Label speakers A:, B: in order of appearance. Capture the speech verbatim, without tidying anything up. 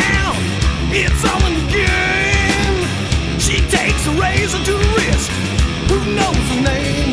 A: down, it's all in the game. She takes a razor to the wrist, who knows her name?